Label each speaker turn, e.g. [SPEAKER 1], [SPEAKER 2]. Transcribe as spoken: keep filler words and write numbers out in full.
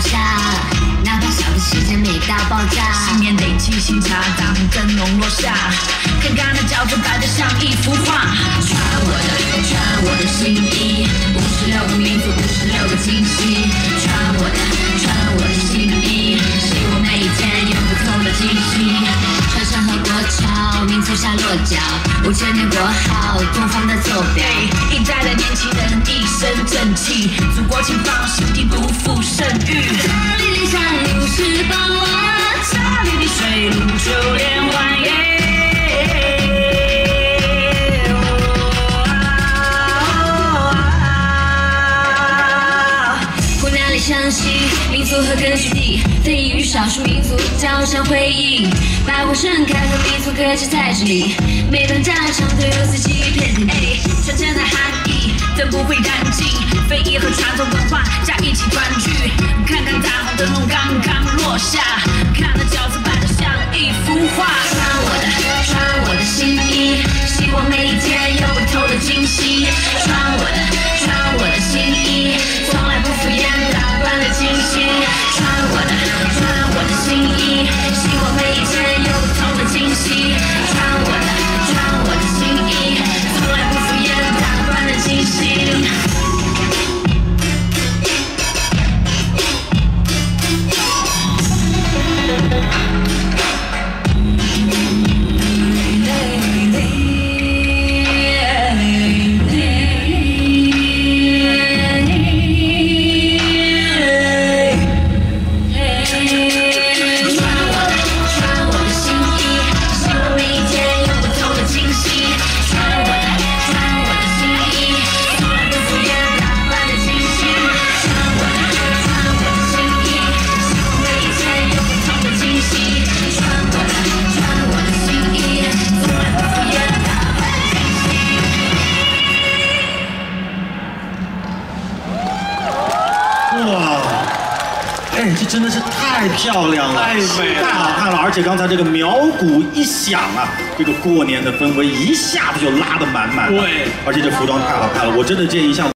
[SPEAKER 1] 下，哪怕小的时间美到爆炸。
[SPEAKER 2] 信念累积，新茶当灯笼落下，看看那饺子摆得像一幅画。
[SPEAKER 1] 穿我的，穿我的新衣，五十六个民族，五十六个惊喜。穿我的，穿我的新衣，希望每一天有不同的惊喜。穿上和国潮，民族下落脚，五千年国号，东方的坐标。
[SPEAKER 2] 一代的年轻人一身正气，祖国前方，心地不负盛誉。
[SPEAKER 1] 这里的山路是宝啊，
[SPEAKER 2] 这里的水路就连环耶。
[SPEAKER 1] 相信民族和根据地，非遗与少数民族交相辉映，百花盛开和民族歌词在这里，每段战场都有自己一片天地，传承的含义怎不会淡尽？非遗和传统文化在一起团聚，看看大红灯笼刚刚落下，看那饺子摆得像一幅画。穿我的，穿我的新衣，希望每一天有不同的惊喜。穿我的，穿我的新衣，从来不敷衍打扮的惊喜。穿我的，穿我的新衣，希望每一天有不同的惊喜。穿我的，穿我的新衣，从来不敷衍打扮的惊喜。
[SPEAKER 3] 哇，哎，这真的是太漂亮了，
[SPEAKER 4] 太美了，
[SPEAKER 3] 太好看了！而且刚才这个苗鼓一响啊，这个过年的氛围一下子就拉得满满的。
[SPEAKER 4] 对，
[SPEAKER 3] 而且这服装太好看了，我真的建议像。